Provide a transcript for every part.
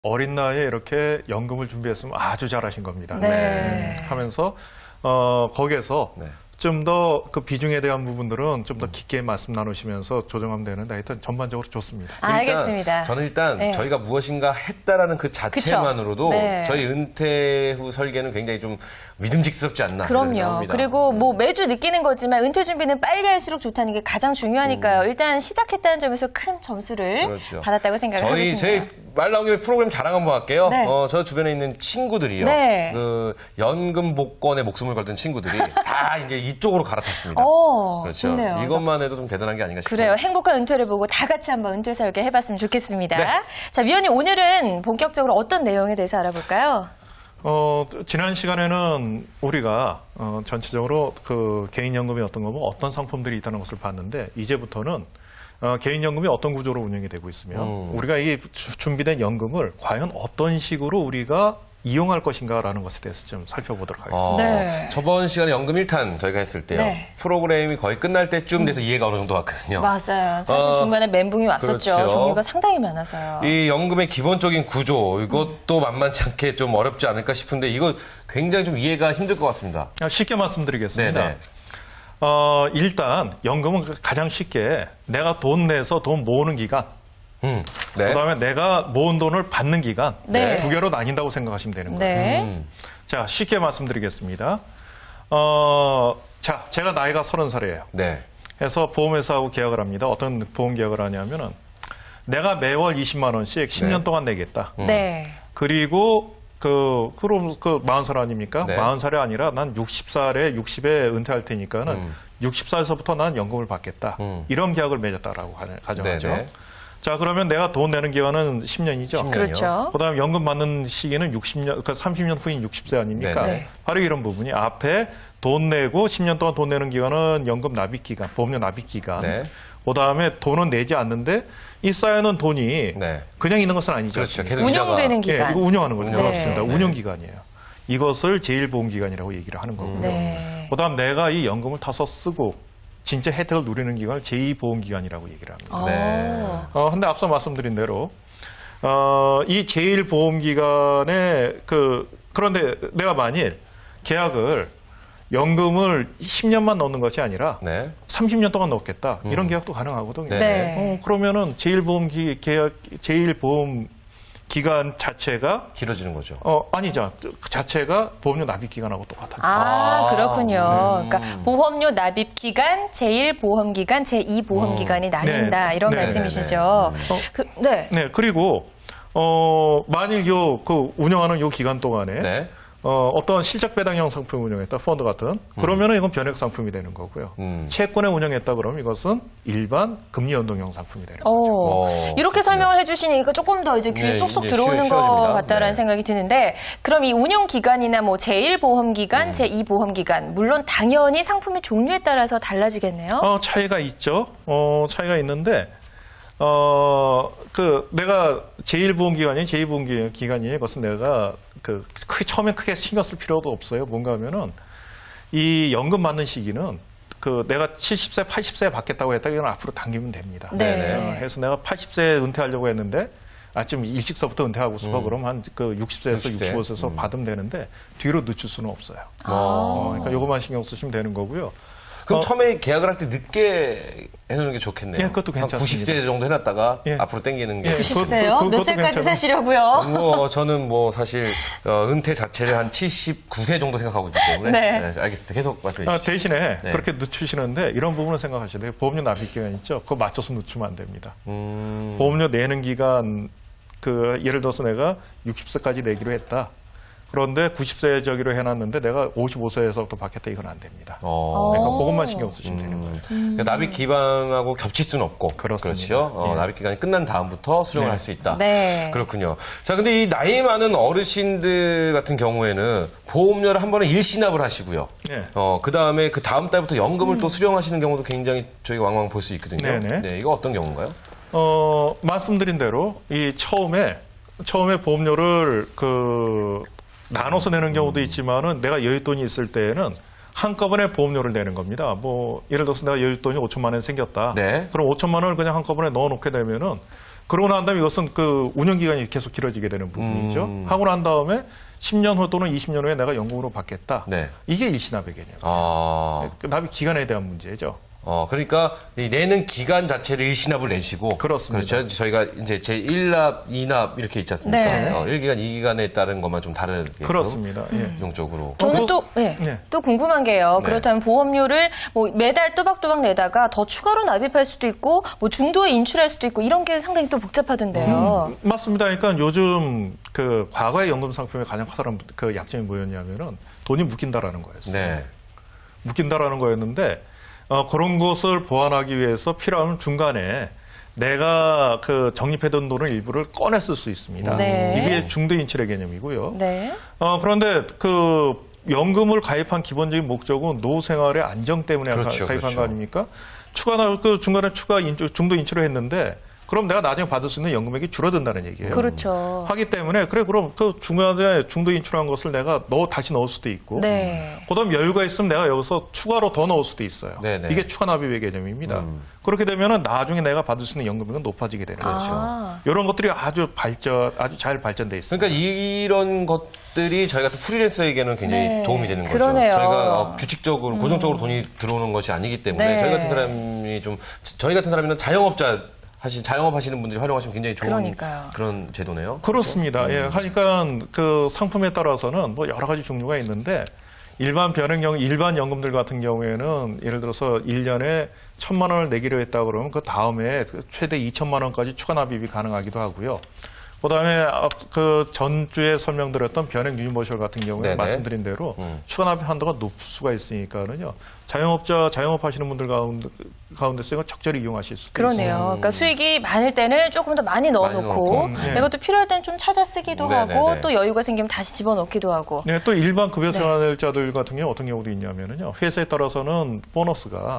어린 나이에 이렇게 연금을 준비했으면 아주 잘하신 겁니다. 네. 하면서 거기에서 네. 좀 더 그 비중에 대한 부분들은 좀 더 깊게 말씀 나누시면서 조정하면 되는데 하여튼 전반적으로 좋습니다. 알겠습니다. 저는 일단 네. 저희가 무엇인가 했다라는 그 자체만으로도 네. 저희 은퇴 후 설계는 굉장히 좀 믿음직스럽지 않나. 그럼요. 생각합니다. 그리고 뭐 매주 느끼는 거지만 은퇴 준비는 빨리 할수록 좋다는 게 가장 중요하니까요. 일단 시작했다는 점에서 큰 점수를 그렇죠. 받았다고 생각을 하고 저희 싶네요. 말 나온 김에 프로그램 자랑 한번 할게요. 네. 저 주변에 있는 친구들이요. 네. 그 연금 복권에 목숨을 걸던 친구들이 다 이제 이쪽으로 갈아탔습니다. 그렇죠. 좋네요. 이것만 해도 좀 대단한 게 아닌가 싶어요. 그래요. 행복한 은퇴를 보고 다 같이 한번 은퇴 설계 해봤으면 좋겠습니다. 네. 자, 위원님 오늘은 본격적으로 어떤 내용에 대해서 알아볼까요? 지난 시간에는 우리가 전체적으로 그 개인연금이 어떤 거고 어떤 상품들이 있다는 것을 봤는데 이제부터는 개인연금이 어떤 구조로 운영이 되고 있으며 우리가 이 준비된 연금을 과연 어떤 식으로 우리가 이용할 것인가라는 것에 대해서 좀 살펴보도록 하겠습니다. 네. 저번 시간에 연금 1탄 저희가 했을 때요. 네. 프로그램이 거의 끝날 때쯤 돼서 이해가 어느 정도 왔거든요. 맞아요. 사실 중간에 멘붕이 왔었죠. 그렇죠. 종류가 상당히 많아서요. 이 연금의 기본적인 구조, 이것도 만만치 않게 좀 어렵지 않을까 싶은데 이거 굉장히 좀 이해가 힘들 것 같습니다. 쉽게 말씀드리겠습니다. 네네. 일단 연금은 가장 쉽게 내가 돈 내서 돈 모으는 기간, 네. 그다음에 내가 모은 돈을 받는 기간 네. 두 개로 나뉜다고 생각하시면 되는 거예요. 네. 자, 쉽게 말씀드리겠습니다. 자, 제가 나이가 30살이에요. 네. 해서 보험회사하고 계약을 합니다. 어떤 보험 계약을 하냐면은 내가 매월 20만 원씩 10년 동안 내겠다. 네. 그리고 그럼 40살 아닙니까? 네. 40살이 아니라 난 60에 은퇴할 테니까는 60살서부터 난 연금을 받겠다. 이런 계약을 맺었다라고 가정하죠. 네네. 자, 그러면 내가 돈 내는 기간은 10년이죠. 10년이요. 그렇죠. 그다음에 연금 받는 시기는 60년, 그러니까 30년 후인 60세 아닙니까? 네네. 바로 이런 부분이 앞에 돈 내고 10년 동안 돈 내는 기간은 연금 납입 기간, 보험료 납입 기간. 네. 그다음에 돈은 내지 않는데 이 쌓여놓은 돈이 네. 그냥 있는 것은 아니죠. 그렇죠. 계속 운용되는 예, 기간. 이거 운영하는 거죠. 네. 그렇습니다. 운영 기간이에요. 이것을 제1보험기간이라고 얘기를 하는 거고요. 네. 그다음 내가 이 연금을 타서 쓰고 진짜 혜택을 누리는 기간을 제2보험기간이라고 얘기를 합니다. 네. 근데 앞서 말씀드린 대로 이 제1보험기간에 그런데 내가 만일 계약을 연금을 10년만 넣는 것이 아니라 네. 30년 동안 넣겠다. 이런 계약도 가능하거든요. 네. 그러면은 제1보험 기간 자체가 길어지는 거죠. 아니죠. 그 자체가 보험료 납입 기간하고 똑같아요. 그렇군요. 그러니까 보험료 납입 기간, 제1보험 기간, 제2보험 기간이 나뉜다. 네. 이런 네. 말씀이시죠. 네. 네. 그리고 만일 운영하는 요 기간 동안에 네. 어떤 실적 배당형 상품 운영했다, 펀드 같은, 그러면은 이건 변액 상품이 되는 거고요. 채권에 운영했다 그러면 이것은 일반 금리 연동형 상품이 되는 거죠. 이렇게 설명을 해주시니 이거 조금 더 이제 귀에 네, 쏙쏙 이제 들어오는 것 쉬워집니다. 같다라는 네. 생각이 드는데, 그럼 이 운용 기간이나 뭐 제1보험 기간, 제2보험 기간, 물론 당연히 상품의 종류에 따라서 달라지겠네요. 차이가 있죠. 차이가 있는데, 내가 제1보험 기간이 제2보험 기간이 그것은 내가 처음엔 크게 신경 쓸 필요도 없어요. 뭔가 하면은 이 연금 받는 시기는 내가 70세, 80세에 받겠다고 했다 이건 앞으로 당기면 됩니다. 네. 그래서 내가 80세에 은퇴하려고 했는데 좀 일찍서부터 은퇴하고 싶어 그럼 한 60세에서 65세에서 받으면 되는데 뒤로 늦출 수는 없어요. 그러니까 이것만 신경 쓰시면 되는 거고요. 그럼 처음에 계약을 할 때 늦게 해놓는 게 좋겠네요. 예, 그것도 괜찮습니다. 90세 정도 해놨다가 예. 앞으로 당기는 게. 예. 90세요? 몇 살까지 사시려고요? 저는 사실 은퇴 자체를 한 79세 정도 생각하고 있기 때문에. 네. 알겠습니다. 계속 말씀해 주시죠. 대신에 네. 그렇게 늦추시는데 이런 부분을 생각하셔야 돼요. 보험료 납입 기간 있죠. 그거 맞춰서 늦추면 안 됩니다. 보험료 내는 기간 예를 들어서 내가 60세까지 내기로 했다. 그런데 90세 저기로 해놨는데 내가 55세에서부터 받겠다 이건 안 됩니다. 그러니까 그것만 신경 쓰시면 되는 거예요. 그러니까 납입 기간하고 겹칠 수는 없고. 그렇습니다. 그렇죠. 예. 납입 기간이 끝난 다음부터 수령을 할 수 있다. 네. 그렇군요. 자, 근데 이 나이 많은 어르신들 같은 경우에는 보험료를 한 번에 일시납을 하시고요. 네. 그 다음에 그 다음 달부터 연금을 또 수령하시는 경우도 굉장히 저희가 왕왕 볼 수 있거든요. 네네. 네, 이거 어떤 경우인가요? 말씀드린 대로 이 처음에 보험료를 나눠서 내는 경우도 있지만은 내가 여윳돈이 있을 때에는 한꺼번에 보험료를 내는 겁니다. 예를 들어서 내가 여윳돈이 5천만 원 생겼다. 네. 그럼 5천만 원을 그냥 한꺼번에 넣어놓게 되면은 그러고 난 다음에 이것은 그 운영 기간이 계속 길어지게 되는 부분이죠. 하고 난 다음에 10년 후 또는 20년 후에 내가 연금으로 받겠다. 네. 이게 일시납의 개념이에요. 아. 그 납입 기간에 대한 문제죠. 그러니까 이 내는 기간 자체를 일시납을 내시고 그렇습니다. 그렇죠. 저희가 이제 제1납, 2납 이렇게 있지 않습니까? 네. 1기간, 2기간에 따른 것만 좀 다르게 그렇습니다. 예. 유동적으로. 저는 또, 또 궁금한 게요. 네. 그렇다면 보험료를 뭐 매달 또박또박 내다가 더 추가로 납입할 수도 있고, 뭐 중도에 인출할 수도 있고, 이런 게 상당히 또 복잡하던데요. 맞습니다. 그러니까 요즘 그 과거의 연금 상품의 가장 커다란 그 약점이 뭐였냐면은 돈이 묶인다라는 거였어요. 네. 묶인다라는 거였는데 그런 것을 보완하기 위해서 필요하면 중간에 내가 그 적립해둔 돈을 일부를 꺼냈을 수 있습니다. 네. 이게 중도 인출의 개념이고요. 네. 그런데 그 연금을 가입한 기본적인 목적은 노후 생활의 안정 때문에 그렇죠, 가입한 그렇죠. 거 아닙니까? 그 중간에 중도 인출을 했는데 그럼 내가 나중에 받을 수 있는 연금액이 줄어든다는 얘기예요. 그렇죠. 하기 때문에 그럼 그 중간에 중도 인출한 것을 내가 다시 넣을 수도 있고 네. 그다음 여유가 있으면 내가 여기서 추가로 더 넣을 수도 있어요. 네네. 이게 추가 납입의 개념입니다. 그렇게 되면은 나중에 내가 받을 수 있는 연금액은 높아지게 되는 거죠. 아. 이런 것들이 아주 잘 발전돼 있습니다. 그러니까 이런 것들이 저희 같은 프리랜서에게는 굉장히 네. 도움이 되는 거죠. 그러네요. 저희가 규칙적으로 고정적으로 돈이 들어오는 것이 아니기 때문에 네. 저희 같은 사람이나 자영업 하시는 분들이 활용하시면 굉장히 좋은 그러니까요. 그런 제도네요. 그렇습니다. 예, 하니까 그 상품에 따라서는 뭐 여러 가지 종류가 있는데 일반 연금들 같은 경우에는 예를 들어서 1년에 1,000만 원을 내기로 했다 그러면 그 다음에 최대 2천만 원까지 추가 납입이 가능하기도 하고요. 그다음에 그 전주에 설명드렸던 변액 유니버셜 같은 경우에 네네. 말씀드린 대로 추가 납입 한도가 높을 수가 있으니까는요. 자영업하시는 분들 가운데서 이건 적절히 이용하실 수도 그러네요. 있어요. 그러니까 수익이 많을 때는 조금 더 많이 넣어놓고, 넣고, 네. 내가 또 필요할 때는 좀 찾아 쓰기도 네네네. 하고, 또 여유가 생기면 다시 집어넣기도 하고. 네, 또 일반 급여 생활자들 같은 경우 어떤 경우도 있냐면은요. 회사에 따라서는 보너스가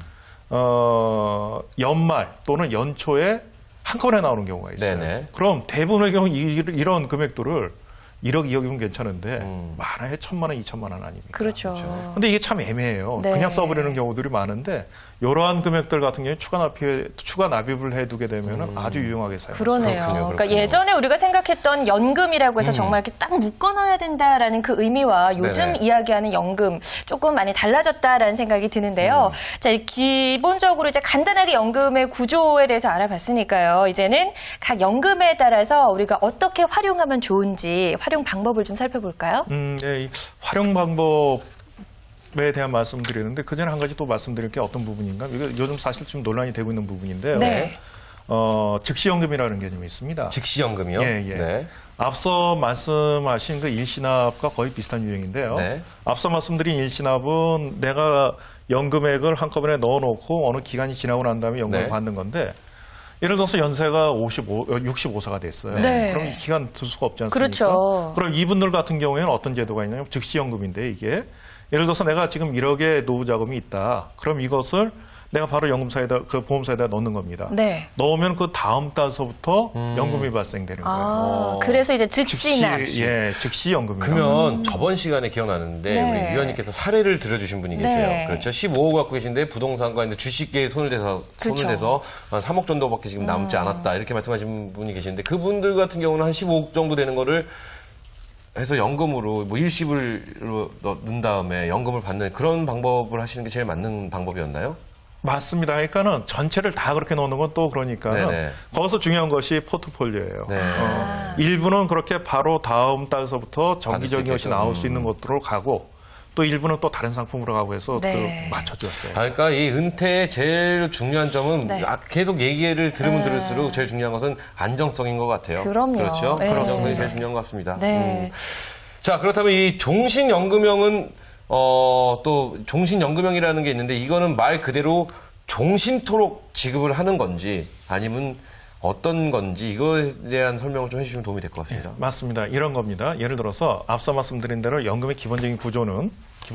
연말 또는 연초에 한꺼번에 나오는 경우가 있어요. 네네. 그럼 대부분의 경우 이런 금액들을 1억, 2억이면 괜찮은데 많아야 1,000만 원, 2천만 원 아닙니까? 그렇죠. 근데 이게 참 애매해요. 네. 그냥 써버리는 경우들이 많은데 이러한 금액들 같은 경우에 추가 납입을 해두게 되면 아주 유용하게 사용할 수 그러네요. 있어요. 그렇군요. 그러니까 예전에 우리가 생각했던 연금이라고 해서 정말 이렇게 딱 묶어놔야 된다라는 그 의미와 요즘 네네. 이야기하는 연금 조금 많이 달라졌다라는 생각이 드는데요. 자, 기본적으로 이제 간단하게 연금의 구조에 대해서 알아봤으니까요. 이제는 각 연금에 따라서 우리가 어떻게 활용하면 좋은지 활용 방법을 좀 살펴볼까요? 네, 이 활용 방법에 대한 말씀드리는데 그 전에 한 가지 또 말씀드릴 게 어떤 부분인가? 이거 요즘 사실 좀 논란이 되고 있는 부분인데요. 네. 즉시연금이라는 개념이 있습니다. 즉시연금이요? 예. 네. 앞서 말씀하신 그 일시납과 거의 비슷한 유형인데요. 네. 앞서 말씀드린 일시납은 내가 연금액을 한꺼번에 넣어놓고 어느 기간이 지나고 난 다음에 연금을 네. 받는 건데 예를 들어서 연세가 64가 됐어요. 네. 그럼 이 기간 둘 수가 없지 않습니까? 그렇죠. 그럼 이분들 같은 경우에는 어떤 제도가 있냐면 즉시연금인데 이게 예를 들어서 내가 지금 1억의 노후 자금이 있다. 그럼 이것을 내가 바로 보험사에다 넣는 겁니다. 네. 넣으면 그 다음 달서부터 연금이 발생되는 거예요. 그래서 이제 즉시납. 즉시 연금이요. 그러면 저번 시간에 기억나는데 네. 우리 위원님께서 사례를 들어주신 분이 계세요. 네. 그렇죠. 15억 갖고 계신데 부동산과 이제 주식계에 손을 대서 그렇죠. 한 3억 정도밖에 지금 남지 않았다 이렇게 말씀하신 분이 계시는데 그분들 같은 경우는 한 15억 정도 되는 거를 해서 연금으로 뭐 일시불로 넣은 다음에 연금을 받는 그런 방법을 하시는 게 제일 맞는 방법이었나요? 맞습니다. 그러니까는 전체를 다 그렇게 넣는 건 또 그러니까는 네네. 거기서 중요한 것이 포트폴리오예요. 네. 일부는 그렇게 바로 다음 달서부터 받을 수 정기적인 것이 있게끔. 나올 수 있는 것으로 가고 또 일부는 또 다른 상품으로 가고 해서 네. 그 맞춰줬어요. 그러니까 이 은퇴의 제일 중요한 점은 네. 계속 얘기를 들으면 들을수록 제일 중요한 것은 안정성인 것 같아요. 그럼요. 그렇죠. 네. 안정성이 제일 중요한 것 같습니다. 네. 자, 그렇다면 이 종신연금형은 또 종신연금형이라는 게 있는데 이거는 말 그대로 종신토록 지급을 하는 건지 아니면 어떤 건지 이거에 대한 설명을 좀 해주시면 도움이 될 것 같습니다. 맞습니다. 이런 겁니다. 예를 들어서 앞서 말씀드린 대로 연금의 기본적인 구조는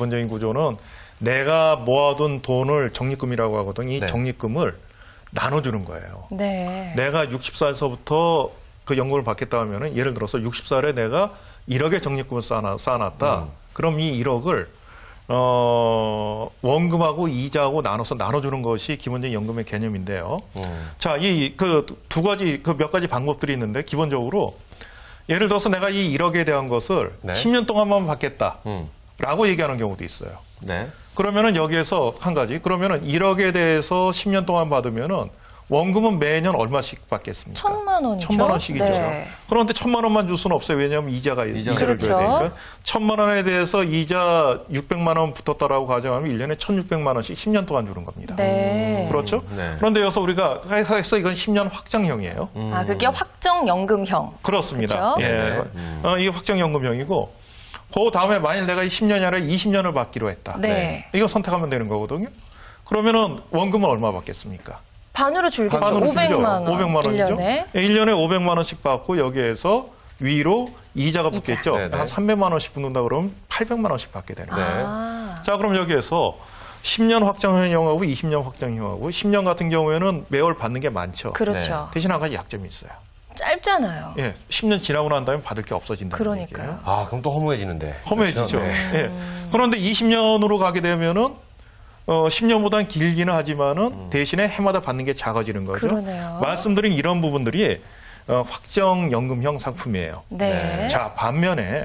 내가 모아둔 돈을 적립금이라고 하거든요. 이 네. 적립금을 나눠주는 거예요. 네. 내가 60살서부터 그 연금을 받겠다 하면은 예를 들어서 60살에 내가 1억의 적립금을 쌓아놨다. 그럼 이 1억을 원금하고 이자하고 나눠주는 것이 기본적인 연금의 개념인데요. 자, 이 그 두 가지, 그 몇 가지 방법들이 있는데 기본적으로 예를 들어서 내가 이 1억에 대한 것을 네. 10년 동안만 받겠다라고 얘기하는 경우도 있어요. 네. 그러면은 여기에서 한 가지, 그러면은 1억에 대해서 10년 동안 받으면은 원금은 매년 얼마씩 받겠습니까? 1,000만 원이죠. 1,000만 원씩이죠. 네. 그런데 1,000만 원만 줄 수는 없어요. 왜냐하면 이자를 그렇죠. 줘야 되니까. 1,000만 원에 대해서 이자 600만 원 붙었다라고 가정하면 1년에 1,600만 원씩 10년 동안 주는 겁니다. 네. 그렇죠? 네. 그런데 여기서 우리가 해서 이건 10년 확정형이에요. 아, 그게 확정연금형. 그렇습니다. 그렇죠? 예. 이게 확정연금형이고 그 다음에 만일 내가 10년이 아니라 20년을 받기로 했다. 네. 이거 선택하면 되는 거거든요. 그러면은 원금은 얼마 받겠습니까? 반으로 줄겠죠. 반으로 500만 원. 500만 원이죠. 1년에. 1년에 500만 원씩 받고 여기에서 위로 이자가 붙겠죠. 네네. 한 300만 원씩 붙는다 그러면 800만 원씩 받게 되는 거예요. 아. 자, 그럼 여기에서 10년 확정형하고 20년 확정형하고 10년 같은 경우에는 매월 받는 게 많죠. 그렇죠. 대신 한 가지 약점이 있어요. 짧잖아요. 예, 10년 지나고 난 다음에 받을 게 없어진다는 그러니까요. 얘기예요. 아, 그럼 또 허무해지는데. 허무해지죠. 네. 예. 그런데 20년으로 가게 되면은 10년보다는 길기는 하지만은 대신에 해마다 받는 게 작아지는 거죠. 그러네요. 말씀드린 이런 부분들이 확정연금형 상품이에요. 네. 자, 반면에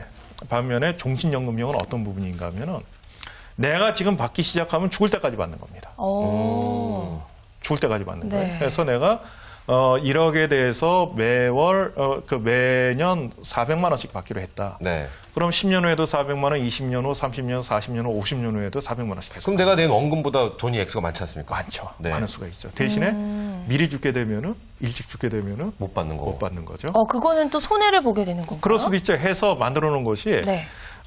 종신연금형은 어떤 부분인가 하면은 내가 지금 받기 시작하면 죽을 때까지 받는 겁니다. 오. 죽을 때까지 받는 네. 거예요. 그래서 내가 1억에 대해서 매월 매년 400만 원씩 받기로 했다. 네. 그럼 10년 후에도 400만 원, 20년 후, 30년 후, 40년 후, 50년 후에도 400만 원씩 계속. 그럼 내가 낸 원금보다 돈이 액수가 많지 않습니까? 많죠. 네. 많을 수가 있죠. 대신에 미리 죽게 되면은 일찍 죽게 되면은 못 받는 거고. 못 받는 거죠. 그거는 또 손해를 보게 되는 건가요? 그럴 수도 있죠. 해서 만들어 놓은 것이 네.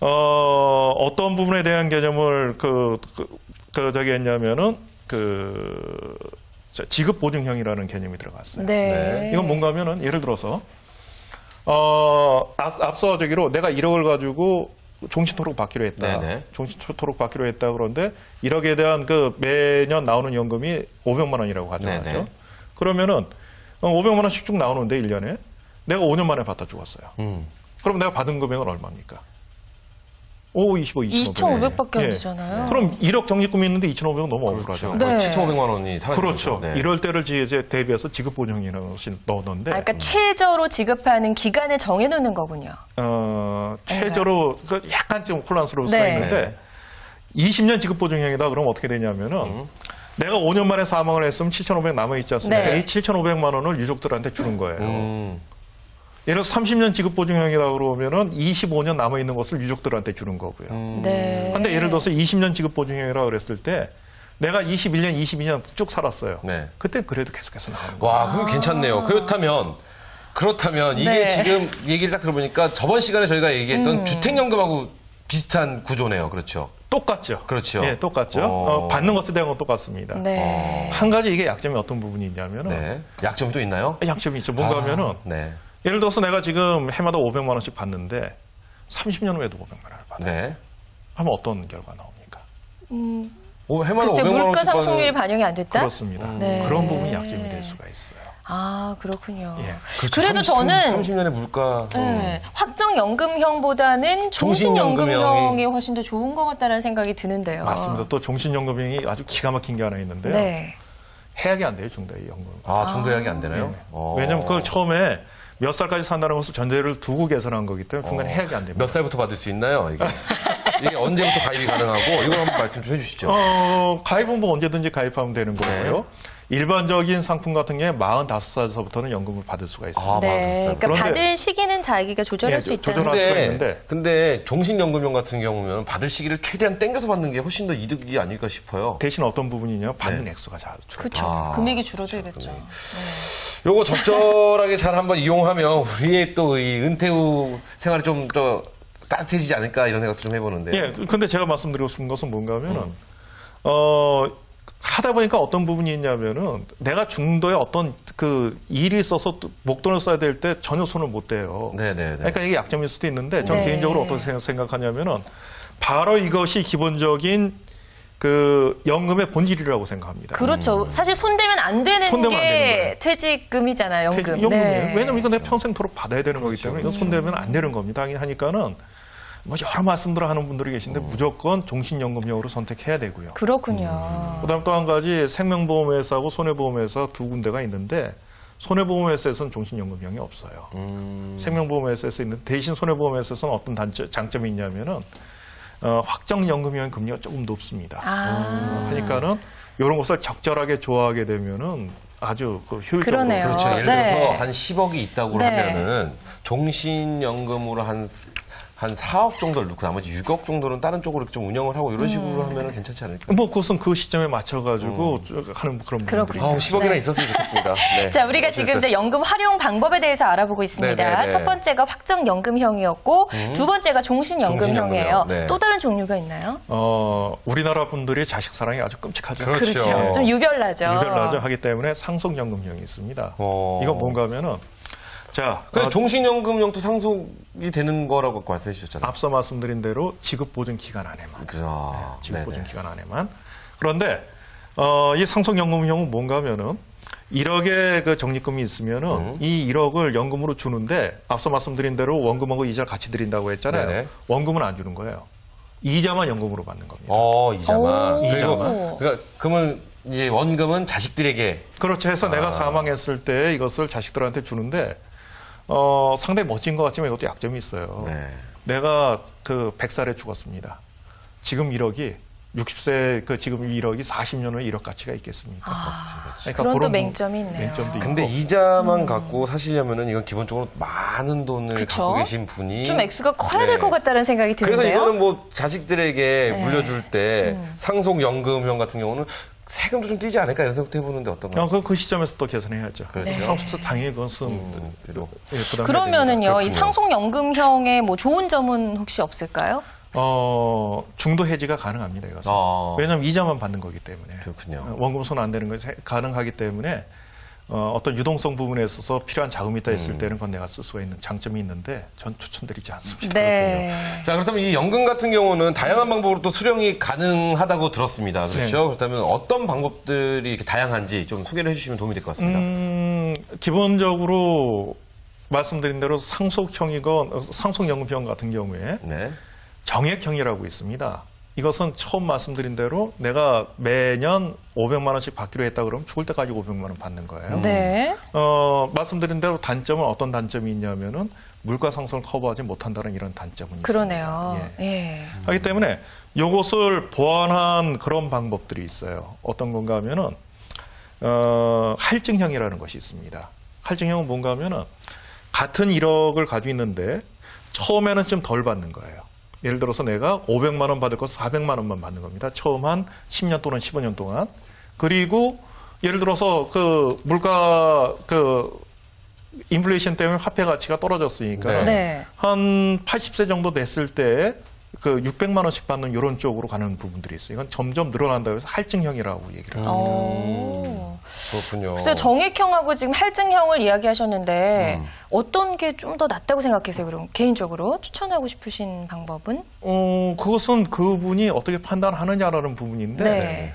어떤 부분에 대한 개념을 저기 했냐면은 지급 보증형이라는 개념이 들어갔어요. 네. 이건 뭔가 하면은 예를 들어서 앞서 저기로 내가 1억을 가지고 종신토록 받기로 했다. 네네. 종신토록 받기로 했다. 그런데 1억에 대한 그 매년 나오는 연금이 500만 원이라고 가정하죠. 네네. 그러면은 500만 원씩 쭉 나오는데 1년에 내가 5년 만에 받다 죽었어요. 그럼 내가 받은 금액은 얼마입니까? 25, 2,500밖에 안 되잖아요. 그럼 1억 적립금이 있는데 2,500은 너무 억울하죠. 네. 7,500만 원이 사라지죠. 그렇죠. 네. 이럴 때를 이제 대비해서 지급보증이라는 것이 넣었는데 그러니까 최저로 지급하는 기간을 정해놓는 거군요. 최저로 약간 좀 혼란스러울 수가 네. 있는데 20년 지급보증형이다 그러면 어떻게 되냐면은 내가 5년 만에 사망을 했으면 7,500 남아있지 않습니까? 네. 이 7,500만 원을 유족들한테 주는 거예요. 예를 들어서 30년 지급보증형이다 그러면은 25년 남아있는 것을 유족들한테 주는 거고요. 네. 근데 예를 들어서 20년 지급보증형이라고 그랬을 때 내가 21년, 22년 쭉 살았어요. 네. 그때 그래도 계속해서 나오는 거예요. 와, 그럼 괜찮네요. 그렇다면 이게 네. 지금 얘기를 딱 들어보니까 저번 시간에 저희가 얘기했던 주택연금하고 비슷한 구조네요. 그렇죠. 똑같죠. 그렇죠. 예, 똑같죠. 받는 것에 대한 건 똑같습니다. 네. 한 가지 이게 약점이 어떤 부분이 있냐면은 네. 약점이 또 있나요? 약점이 있죠. 뭔가 하면은 네. 예를 들어서 내가 지금 해마다 500만 원씩 받는데 30년 후에도 500만 원을 받아. 네. 하면 어떤 결과 나옵니까? 해마다 글쎄 500만 원씩 물가 상승률이 받는... 반영이 안 됐다? 그렇습니다. 네. 그런 부분이 약점이 될 수가 있어요. 아, 그렇군요. 예. 그렇죠. 그래도 저는 30년의 물가. 네, 확정연금형보다는 종신연금형이 훨씬 더 좋은 것 같다는 생각이 드는데요. 맞습니다. 또 종신연금형이 아주 기가 막힌 게 하나 있는데요. 네. 해약이 안 돼요, 중도연금. 중도약이 안 되나요? 왜냐하면 그걸 처음에 몇 살까지 산다는 것을 전제를 두고 계산한 거기 때문에 중간에 해약이 안 됩니다. 몇 살부터 받을 수 있나요? 이게 언제부터 가입이 가능하고 이걸 한번 말씀 좀 해주시죠. 가입은 뭐 언제든지 가입하면 되는 거고요. 일반적인 상품 같은 경우에 45살서부터는 연금을 받을 수가 있습니다. 네. 그러니까 그런데- 받을 시기는 자기가 조절할 수 있다. 조절할 수가 있는데 근데 종신연금형 같은 경우는 받을 시기를 최대한 땡겨서 받는 게 훨씬 더 이득이 아닐까 싶어요. 대신 어떤 부분이냐 받는 액수가 잘 줄어요. 그렇죠. 금액이 줄어들겠죠. 요거 적절하게 잘 한번 이용하면 우리의 또 이 은퇴 후 생활이 좀 더 따뜻해지지 않을까 이런 생각도 좀 해보는데. 예, 근데 제가 말씀드리고 싶은 것은 뭔가 하면은 하다 보니까 어떤 부분이 있냐면은 내가 중도에 어떤 그 일이 있어서 목돈을 써야 될 때 전혀 손을 못 대요. 네네네. 그러니까 이게 약점일 수도 있는데 저는 네. 개인적으로 어떻게 생각하냐면은 바로 이것이 기본적인 그 연금의 본질이라고 생각합니다. 그렇죠. 사실 손대면 안 되는 손대면 안 되는 게 거예요. 퇴직금이잖아요. 연금. 연금이에요. 네. 왜냐면 이건 내 평생토록 받아야 되는 거기 때문에 이건 손대면 안 되는 겁니다. 하니까는 뭐 여러 말씀들을 하는 분들이 계신데 무조건 종신연금형으로 선택해야 되고요. 그렇군요. 그다음 또 한 가지 생명보험회사하고 손해보험회사 두 군데가 있는데 손해보험회사에서는 종신연금형이 없어요. 생명보험회사에서 있는 대신 손해보험회사에서는 어떤 장점이 있냐면은 확정연금형 금리가 조금 높습니다. 하니까는 이런 것을 적절하게 조합하게 되면은 아주 그 효율적으로 그러네요. 그렇죠. 예를 네. 들어서 한 10억이 있다고 네. 하면은 종신연금으로 한 4억 정도를 넣고 나머지 6억 정도는 다른 쪽으로 좀 운영을 하고 이런 식으로 하면 괜찮지 않을까요? 뭐 그것은 그 시점에 맞춰가지고 쭉 하는 그런 부분들이 그렇군요. 10억이나 네. 있었으면 좋겠습니다. 네. 자, 우리가 어쨌든. 지금 이제 연금 활용 방법에 대해서 알아보고 있습니다. 네네네. 첫 번째가 확정연금형이었고 두 번째가 종신연금형이에요. 종신연금형, 네. 또 다른 종류가 있나요? 우리나라 분들이 자식 사랑이 아주 끔찍하죠. 그렇죠. 좀 유별나죠. 유별나죠. 하기 때문에 상속연금형이 있습니다. 이건 뭔가 하면은 자, 근데 종신연금형도 상속이 되는 거라고 말씀해 주셨잖아요. 앞서 말씀드린 대로 지급보증 기간 안에만. 그죠. 지급보증 기간 안에만. 그런데 이 상속연금형은 뭔가 하면은 1억의 그 적립금이 있으면은 이 1억을 연금으로 주는데 앞서 말씀드린 대로 원금하고 이자를 같이 드린다고 했잖아요. 네네. 원금은 안 주는 거예요. 이자만 연금으로 받는 겁니다. 이자만. 오. 그리고 그러면 이제 원금은 자식들에게. 그렇죠. 해서 내가 사망했을 때 이것을 자식들한테 주는데 상당히 멋진 것 같지만 이것도 약점이 있어요. 네. 내가 그 100살에 죽었습니다. 지금 1억이 60세 그 지금 1억이 40년 후에 1억 가치가 있겠습니까? 그러니까 그런 또 그런 맹점이 있네요. 맹점도 근데 있고. 이자만 갖고 사시려면은 이건 기본적으로 많은 돈을 그쵸? 갖고 계신 분이 좀 액수가 커야 네. 될 것 같다는 생각이 드는데요. 그래서 이거는 뭐 자식들에게 네. 물려줄 때 상속연금형 같은 경우는 세금도 좀 띄지 않을까 이런 생각도 해보는데 어떤가요? 그 시점에서 또 계산해야죠. 그렇죠. 네. 상속세 당연히 그것은 부담해야 그러면은요, 됩니다. 이 상속연금형의 뭐 좋은 점은 혹시 없을까요? 중도 해지가 가능합니다. 이것은. 왜냐하면 이자만 받는 거기 때문에. 그렇군요. 원금 손 안 되는 것이 가능하기 때문에 어떤 유동성 부분에 있어서 필요한 자금이 있다 했을 때는 그건 내가 쓸 수가 있는 장점이 있는데 전 추천드리지 않습니다. 네. 자, 그렇다면 이 연금 같은 경우는 다양한 방법으로 또 수령이 가능하다고 들었습니다. 그렇죠? 그렇다면 어떤 방법들이 이렇게 다양한지 좀 소개를 해주시면 도움이 될 것 같습니다. 기본적으로 말씀드린 대로 상속연금형 같은 경우에 네. 정액형이라고 있습니다. 이것은 처음 말씀드린 대로 내가 매년 500만 원씩 받기로 했다 그러면 죽을 때까지 500만 원 받는 거예요. 네. 말씀드린 대로 단점은 어떤 단점이 있냐면은 물가 상승을 커버하지 못한다는 이런 단점은 그러네요. 있습니다. 예. 하기 때문에 이것을 보완한 그런 방법들이 있어요. 어떤 건가 하면은 할증형이라는 것이 있습니다. 할증형은 뭔가 하면은 같은 1억을 가지고 있는데 처음에는 좀 덜 받는 거예요. 예를 들어서 내가 500만 원 받을 것을 400만 원만 받는 겁니다. 처음 한 10년 또는 15년 동안. 그리고 예를 들어서 그 물가 인플레이션 때문에 화폐 가치가 떨어졌으니까 네. 한 80세 정도 됐을 때 그 600만 원씩 받는 이런 쪽으로 가는 부분들이 있어요. 이건 점점 늘어난다고 해서 할증형이라고 얘기를 합니다. 그렇군요. 그래서 정액형하고 지금 할증형을 이야기하셨는데 어떤 게 좀 더 낫다고 생각하세요? 그럼 개인적으로 추천하고 싶으신 방법은? 그것은 그분이 어떻게 판단하느냐라는 부분인데 네.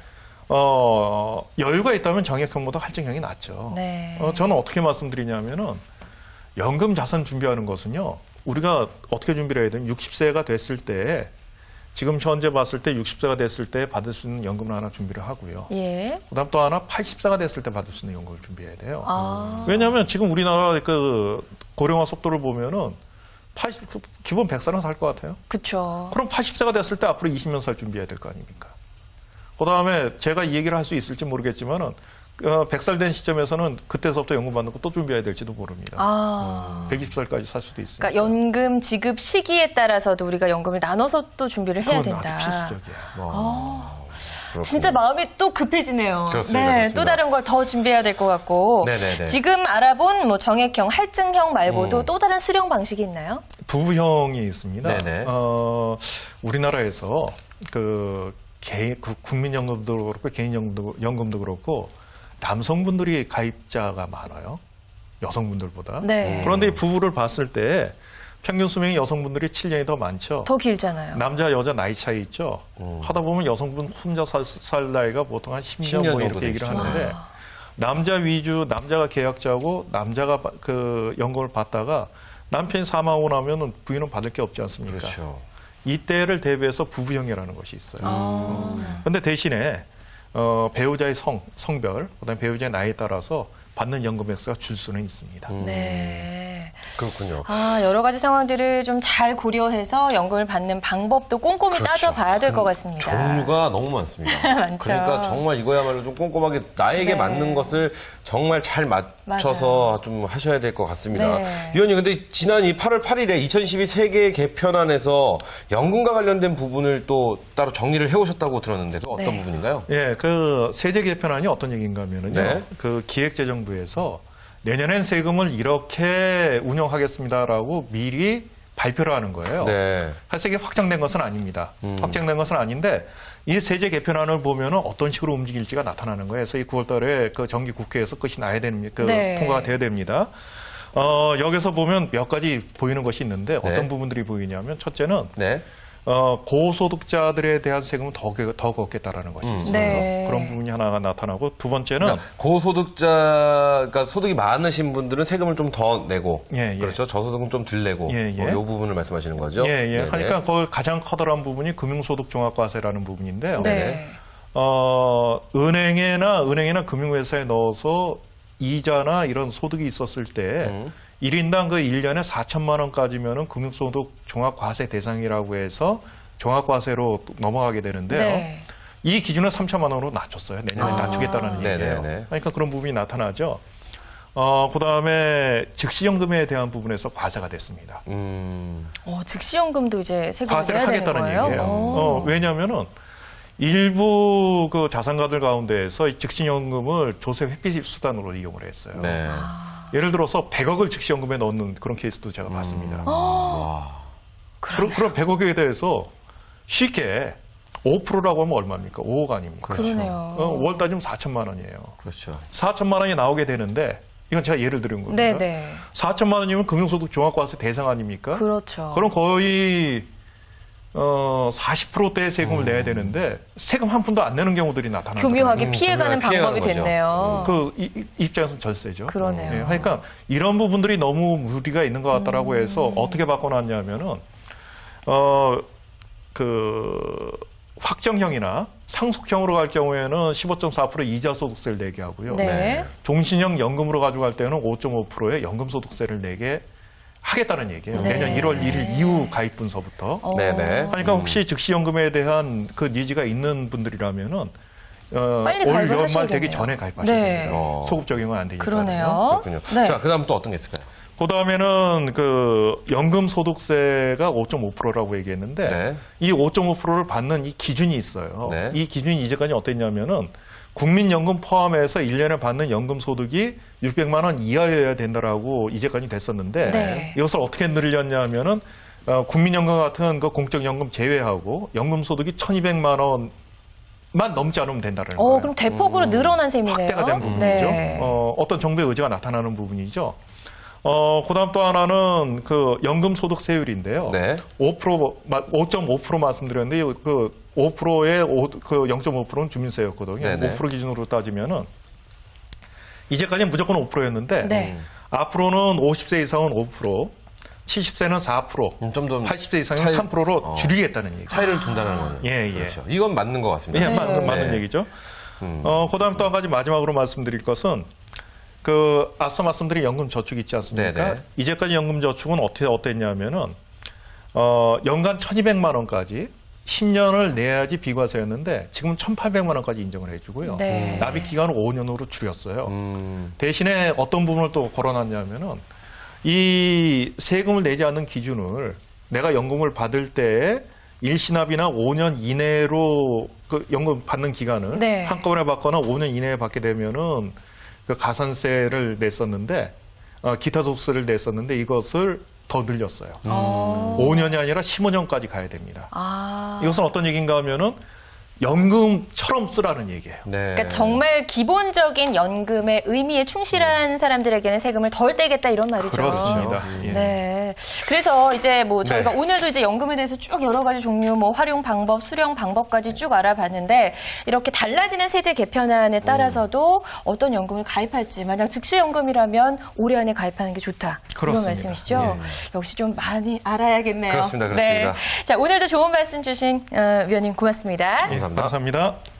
여유가 있다면 정액형보다 할증형이 낫죠. 네. 저는 어떻게 말씀드리냐면은 연금 자산 준비하는 것은요. 우리가 어떻게 준비를 해야 되면 60세가 됐을 때 지금 현재 봤을 때 60세가 됐을 때 받을 수 있는 연금을 하나 준비를 하고요. 예. 그다음 또 하나 80세가 됐을 때 받을 수 있는 연금을 준비해야 돼요. 왜냐하면 지금 우리나라 그 고령화 속도를 보면은 기본 100살은 살 것 같아요. 그렇죠. 그럼 80세가 됐을 때 앞으로 20년 살 준비해야 될 거 아닙니까? 그다음에 제가 이 얘기를 할 수 있을지 모르겠지만은 100살 된 시점에서는 그때서부터 연금 받는 거 또 준비해야 될지도 모릅니다. 120살까지 살 수도 있습니다. 그러니까 연금 지급 시기에 따라서도 우리가 연금을 나눠서 또 준비를 해야 그건 된다. 아주 필수적이에요. 진짜 마음이 또 급해지네요. 그렇습니다, 네, 그렇습니다. 또 다른 걸 더 준비해야 될 것 같고. 네네네. 지금 알아본 뭐 정액형, 할증형 말고도 또 다른 수령 방식이 있나요? 부형이 있습니다. 네네. 우리나라에서 그 국민연금도 그렇고 개인연금도 그렇고 남성분들이 가입자가 많아요. 여성분들보다. 네. 그런데 이 부부를 봤을 때 평균 수명이 여성분들이 7년이 더 많죠. 더 길잖아요. 남자 여자 나이 차이 있죠. 하다 보면 여성분 혼자 살 나이가 보통 한 10년 뭐 이렇게 얘기를 되죠. 하는데 남자 위주 남자가 계약자고 남자가 그 연금을 받다가 남편이 사망하고 나면 부인은 받을 게 없지 않습니까? 그렇죠. 이때를 대비해서 부부형이라는 것이 있어요. 그런데 대신에 배우자의 성별, 그다음에 배우자의 나이에 따라서 받는 연금 액수가 줄 수는 있습니다. 네. 그렇군요. 여러 가지 상황들을 좀 잘 고려해서 연금을 받는 방법도 꼼꼼히 그렇죠. 따져봐야 될 것 같습니다. 종류가 너무 많습니다. 많죠. 그러니까 정말 이거야말로 좀 꼼꼼하게 나에게 네. 맞는 것을 정말 잘 맞춰서 좀 하셔야 될 것 같습니다. 네. 위원님, 근데 지난 이 8월 8일에 2012 세계 개편안에서 연금과 관련된 부분을 또 따로 정리를 해오셨다고 들었는데 그 어떤 네. 부분인가요? 예, 그 세제 개편안이 어떤 얘기인가 하면은요. 네. 그 기획재정부에서 내년엔 세금을 이렇게 운영하겠습니다라고 미리 발표를 하는 거예요. 네. 사실 이게 확정된 것은 아닙니다. 확정된 것은 아닌데 이 세제 개편안을 보면은 어떤 식으로 움직일지가 나타나는 거예요. 그래서 이 9월 달에 그 정기 국회에서 끝이 나야 됩니다. 네. 통과가 돼야 됩니다. 여기서 보면 몇 가지 보이는 것이 있는데 어떤 네. 부분들이 부분들이 보이냐면 첫째는 네. 고소득자들에 대한 세금은 더 걷겠다라는 것이 있어요. 네. 그런 부분이 하나가 나타나고 두 번째는 그러니까 고소득자가 소득이 많으신 분들은 세금을 좀 더 내고 예, 예. 그렇죠. 저소득은 좀 덜 내고 예, 예. 이 부분을 말씀하시는 거죠. 예, 예. 네네. 그러니까 거기 가장 커다란 부분이 금융소득 종합과세라는 부분인데요. 네. 은행이나 금융회사에 넣어서 이자나 이런 소득이 있었을 때 1인당 그 1년에 4천만 원까지면은 금융소득 종합과세 대상이라고 해서 종합과세로 넘어가게 되는데요. 네. 이 기준을 3천만 원으로 낮췄어요. 내년에 낮추겠다는 얘기예요. 네네네. 그러니까 그런 부분이 나타나죠. 그다음에 즉시연금에 대한 부분에서 과세가 됐습니다. 즉시연금도 이제 세금을 과세를 내야 되는 하겠다는 거예요? 얘기예요. 왜냐하면은 일부 그 자산가들 가운데에서 이 즉시연금을 조세 회피 수단으로 이용을 했어요. 네. 예를 들어서 100억을 즉시연금에 넣는 그런 케이스도 제가 봤습니다. 그런 100억에 대해서 쉽게 5%라고 하면 얼마입니까? 5억 아닙니까? 그러네요. 월 따지면 4천만 원이에요. 그렇죠. 4천만 원이 나오게 되는데 이건 제가 예를 들은 겁니다. 네네. 4천만 원이면 금융소득 종합과세 대상 아닙니까? 그렇죠. 그럼 거의 40%대의 세금을 내야 되는데 세금 한 푼도 안 내는 경우들이 나타나요. 교묘하게 피해가는 교묘하게 방법이 피해가는 거죠. 됐네요. 그 입장에서는 절세죠. 그러네요. 그러니까 이런 부분들이 너무 무리가 있는 것 같다라고 해서 어떻게 바꿔놨냐면은 확정형이나 상속형으로 갈 경우에는 15.4% 이자 소득세를 내게 하고요. 네. 종신형 연금으로 가져갈 때는 5.5%의 연금소득세를 내게 하겠다는 얘기예요. 네. 내년 1월 1일 이후 가입분서부터. 네네. 그러니까 혹시 즉시연금에 대한 그 니즈가 있는 분들이라면은 빨리 올 가입을 연말 하셔야 되기 되네요. 전에 가입하셔야 네. 됩니다. 소급 적용은 안 되니까요. 그러네요. 그렇군요. 네. 자, 그다음 또 어떤 게 있을까요? 그다음에는 그 연금 소득세가 5.5%라고 얘기했는데 네. 이 5.5%를 받는 이 기준이 있어요. 네. 이 기준이 이제까지 어땠냐면은 국민연금 포함해서 1년에 받는 연금 소득이 600만 원 이하여야 된다라고 이제까지 됐었는데 네. 이것을 어떻게 늘렸냐 하면은 국민연금 같은 그 공적연금 제외하고 연금 소득이 1,200만 원만 넘지 않으면 된다는 거예요. 그럼 대폭으로 늘어난 셈이네요. 확대가 된 부분이죠. 네. 어떤 정부의 의지가 나타나는 부분이죠. 그다음 또 하나는 그 연금 소득세율인데요. 네. 5.5% 말씀드렸는데 그 5%의 그 0.5%는 주민세였거든요. 네네. 5% 기준으로 따지면은 이제까지는 무조건 5%였는데 네. 앞으로는 50세 이상은 5%, 70세는 4%, 좀 더 80세 이상은 차이- 3%로 줄이겠다는 얘기죠. 차이를 둔다는 거는. 예, 예. 그렇죠. 이건 맞는 것 같습니다. 예, 네. 맞는 얘기죠. 그다음 또 한 가지 마지막으로 말씀드릴 것은 그 앞서 말씀드린 연금 저축 있지 않습니까? 네네. 이제까지 연금 저축은 어땠냐면은 연간 1,200만 원까지 10년을 내야지 비과세였는데 지금은 1,800만 원까지 인정을 해주고요. 네. 납입 기간을 5년으로 줄였어요. 대신에 어떤 부분을 또 걸어놨냐면은 이 세금을 내지 않는 기준을 내가 연금을 받을 때 일시납이나 5년 이내로 그 연금 받는 기간을 네. 한꺼번에 받거나 5년 이내에 받게 되면은 그 가산세를 냈었는데 기타 소득세를 냈었는데 이것을 더 늘렸어요. 5년이 아니라 15년까지 가야 됩니다. 이것은 어떤 얘기인가 하면은 연금처럼 쓰라는 얘기예요. 네. 그러니까 정말 기본적인 연금의 의미에 충실한 사람들에게는 세금을 덜 떼겠다 이런 말이죠. 그렇습니다. 예. 네. 그래서 이제 뭐 저희가 네. 오늘도 이제 연금에 대해서 쭉 여러 가지 종류, 뭐 활용 방법, 수령 방법까지 쭉 알아봤는데 이렇게 달라지는 세제 개편안에 따라서도 어떤 연금을 가입할지 만약 즉시연금이라면 올해 안에 가입하는 게 좋다. 그렇습니다. 이런 말씀이시죠? 역시 좀 많이 알아야겠네요. 그렇습니다. 그렇습니다. 네. 자, 오늘도 좋은 말씀 주신 위원님 고맙습니다. 감사합니다. 감사합니다.